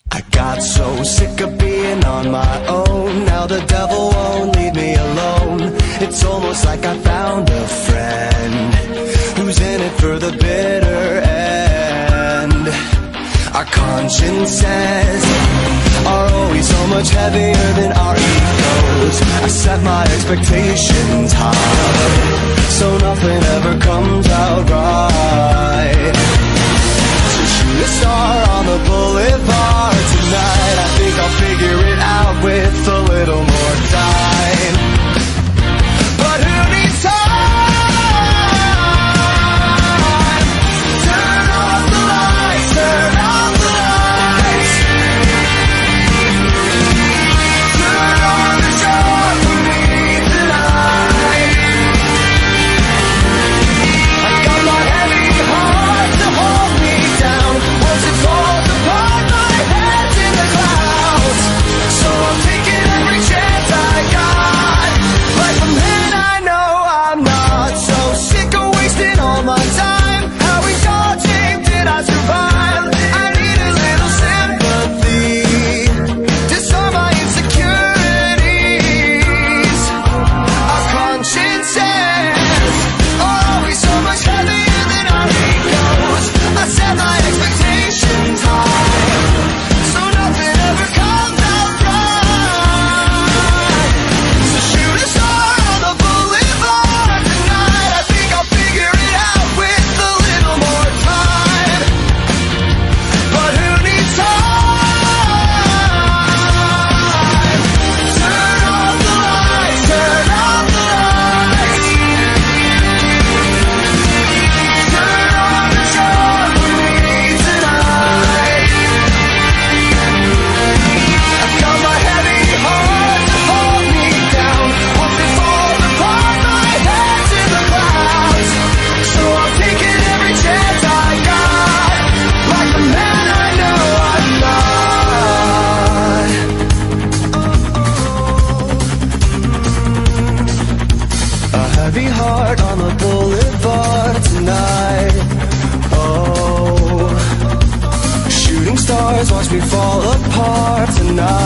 I got so sick of being on my own. Now the devil won't leave me alone. It's almost like I found a friend who's in it for the bitter end. Our consciences are always so much heavier than our egos. I set my expectations high, so nothing ever comes out right. So shoot a star on the boulevard tonight. I think I'll figure it out with a little more time. But who needs time? Turn off the lights, turn off the lights. Turn on the show for me tonight. I got my heavy heart to hold me down. Once it falls apart, my head's in the clouds. So I'm taking every chance I got. Like a man I know I'm not. So sick of wasting all my time. How exhausting did I survive? I need a little sympathy. Disarm my insecurities. Our consciences are always so much heavier than our egos. I set my expectations high, so nothing ever comes out right. So shoot a star on the boulevard tonight. I think I'll figure it out with a little more time. But who needs time? Turn off the lights, turn off the lights. Turn on the show for me tonight. I've got my heavy heart to hold me down. Once it falls apart, my head's in the clouds. So I'm taking every chance I got. Like the man I know I'm not. A heavy heart on the boulevard tonight. Oh, shooting stars watch me fall apart tonight.